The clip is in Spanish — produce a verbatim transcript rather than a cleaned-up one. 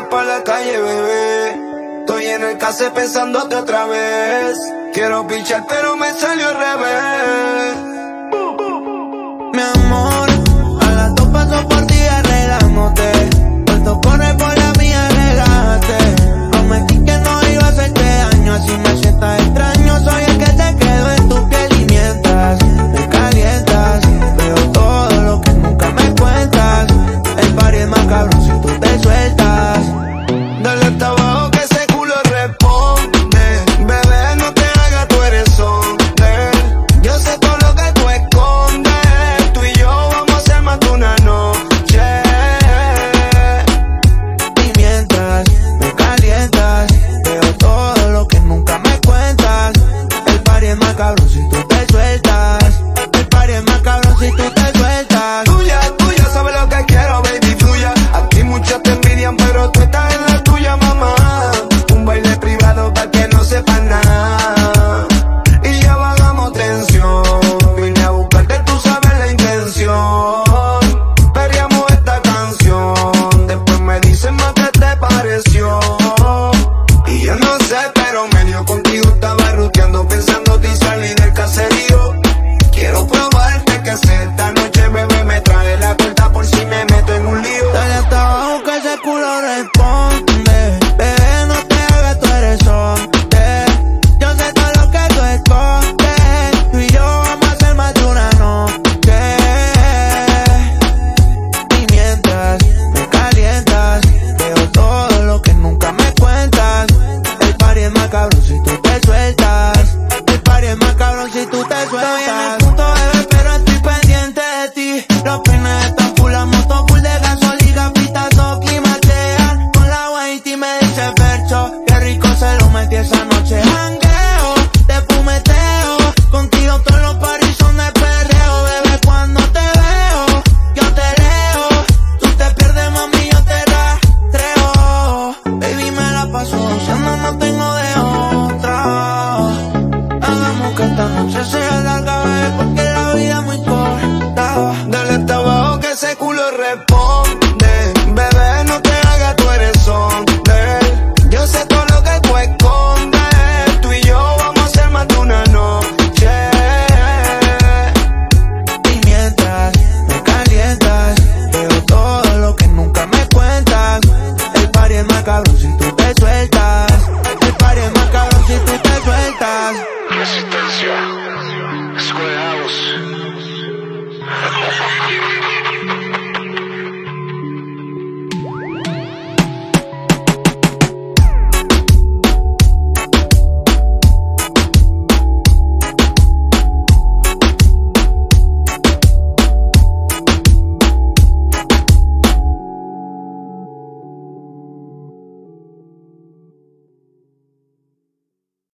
vas pa' la calle, bebé. Estoy en el case pensándote otra vez. Quiero pichar pero me salió al revés. Mi amor, a las dos paso por ti arreglándote. Puesto corre por la mía, relájate. Prometí que no iba a hacerte daño, así me sientas extraño. Soy el que te quedo en tu piel y mientras me calientas, veo todo lo que nunca me cuentas. El party es más cabrón si tú te sueltas. Dale hasta abajo que ese culo responde. Bebé, no te hagas, tú eres hombre. Yo sé todo lo que tú escondes. Tú y yo vamos a hacer más de una noche. Y mientras me calientas, veo todo lo que nunca me cuentas. El party es más cabrón si tú te sueltas. El party es más cabrón si tú te sueltas. Tuya, tuya, sabes lo que quiero, baby, tuya. Aquí muchos te envidian, pero tú estás en la tuya, mamá. Un baile privado para que no sepan nada. Y ya bajamos tensión. Vine a buscarte, tú sabes la intención. Veríamos esta canción. Después me dicen más qué te pareció. Y yo no sé, pero medio contigo estaba ruteando, pensándote y salí del caserío. Quiero probarte que sé esta noche, bebé, me trae la cuenta por si me meto en un lío. Dale hasta abajo que ese culo responde. Bebé, no te hagas, tú eres hombre. Yo sé todo lo que tú escondes. Tú y yo vamos a hacer más de una noche. Y mientras me calientas, veo todo lo que nunca me cuentas. El party es más cabrón si tú te sueltas. El party es más cabrón si tú te sueltas. Estoy en el punto, bebé, pero estoy pendiente de ti. Los peines están full, la moto full de gasolina, pitazo, climatean. Con la Whitey me dice Fercho, qué rico se lo metí esa noche. Jangueo, te fumeteo, contigo todos los paris son de perreo. Bebé, cuando te veo, yo te leo. Tú te pierdes, mami, yo te rastreo. Baby, me la paso gozando, no tengo de otra. Hagamos que esta noche sea larga, bebé, porque la vida es muy corta. Dale hasta abajo que ese culo responde. Bebé, no te hagas, tú eres hombre. Yo sé todo lo que tú escondes. Tú y yo vamos a hacer más de una noche. Y mientras me calientas, veo todo lo que nunca me cuentas. El party es más cabrón si tú te sueltas. El party es más cabrón si tú te sueltas. Resistencia. Escuela.